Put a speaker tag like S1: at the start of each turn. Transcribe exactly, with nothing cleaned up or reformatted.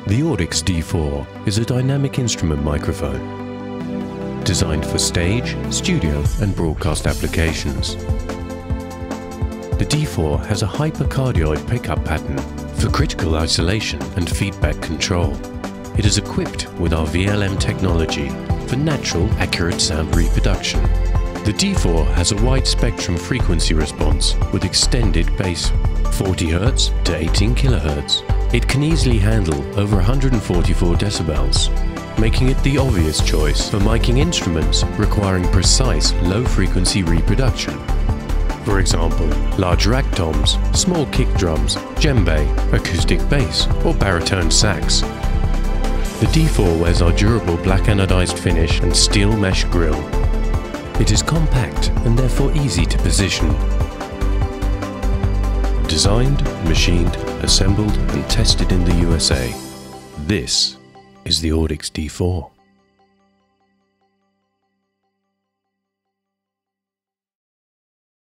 S1: The Audix D four is a dynamic instrument microphone designed for stage, studio and broadcast applications. The D four has a hypercardioid pickup pattern for critical isolation and feedback control. It is equipped with our V L M technology for natural, accurate sound reproduction. The D four has a wide spectrum frequency response with extended bass, forty hertz to eighteen kilohertz. It can easily handle over one hundred forty-four decibels, making it the obvious choice for miking instruments requiring precise low-frequency reproduction. For example, large rack toms, small kick drums, djembe, acoustic bass or baritone sax. The D four wears our durable black anodized finish and steel mesh grille. It is compact and therefore easy to position. Designed, machined, assembled and tested in the U S A. This is the Audix D four.